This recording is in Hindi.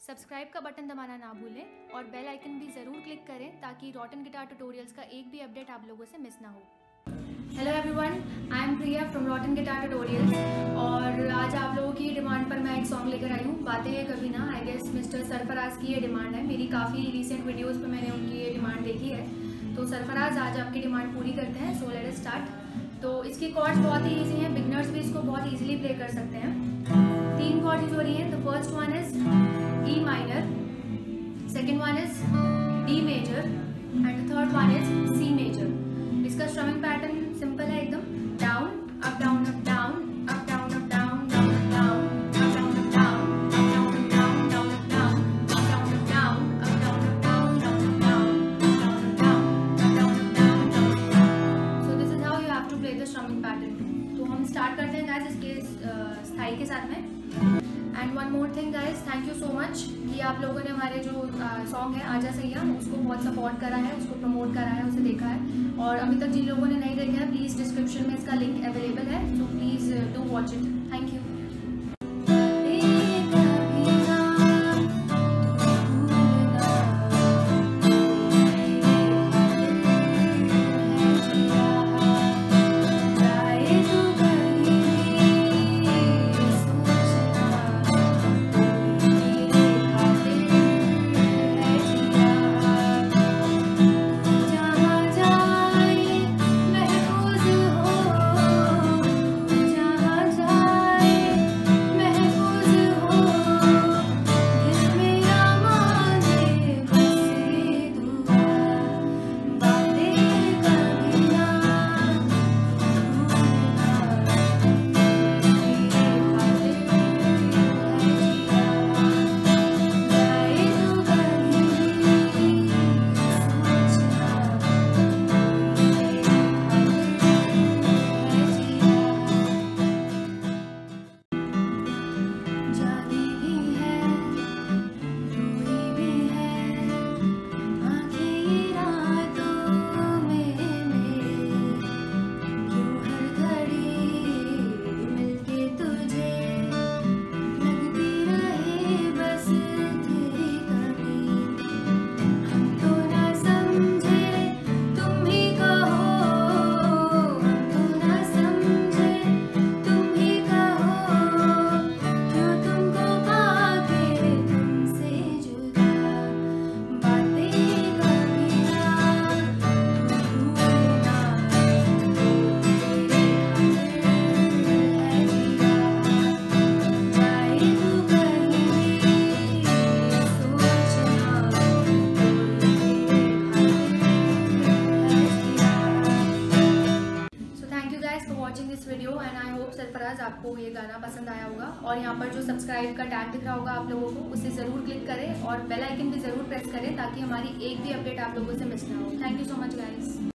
सब्सक्राइब का बटन दबाना ना भूलें और बेल आइकन भी ज़रूर क्लिक करें ताकि रॉटन गिटार ट्यूटोरियल्स का एक भी अपडेट आप लोगों से मिस ना हो। Hello everyone, I am Priya from rotten guitar tutorials और आज आप लोगों की डिमांड पर मैं एक सॉन्ग लेकर आई हूँ, बातें हैं कभी ना। आई गेस मिस्टर सरफराज की ये डिमांड है। मेरी काफ़ी रिसेंट वीडियोज़ पर मैंने उनकी ये डिमांड देखी है, तो सरफराज आज आपकी डिमांड पूरी करते हैं। So let us start. तो इसकी कॉर्ड्स बहुत ही ईजी हैं, बिगनर्स भी इसको बहुत ईजिली प्ले कर सकते हैं। 3 कॉर्ड्स यूज हो रही हैं। The first one is E minor, second one is D major and the third one is C major. इसका स्ट्रमिंग पैटर्न सिंपल है एकदम, down up down up down up down up down down up down up down up down up down up down down up down up down up down up down up down down up down up down up down. So this is how you have to play the strumming pattern. तो हम स्टार्ट करते हैं गाइस इसके स्थाई के साथ में। And one more thing guys, thank you so much कि आप लोगों ने हमारे जो सॉन्ग है आजा सैया उसको बहुत सपोर्ट करा है, उसको प्रमोट करा है, उसे देखा है। और अभी तक जिन लोगों ने नहीं देखा है, प्लीज़ डिस्क्रिप्शन में इसका लिंक अवेलेबल है, so please do watch it. Thank you. This video and I hope Sarfaraz आपको ये गाना पसंद आया होगा। और यहाँ पर जो सब्सक्राइब का टैग दिख रहा होगा आप लोगों को, उसे ज़रूर क्लिक करें और बेल आइकन भी ज़रूर प्रेस करें ताकि हमारी एक भी अपडेट आप लोगों से मिस ना हो। Thank you so much guys.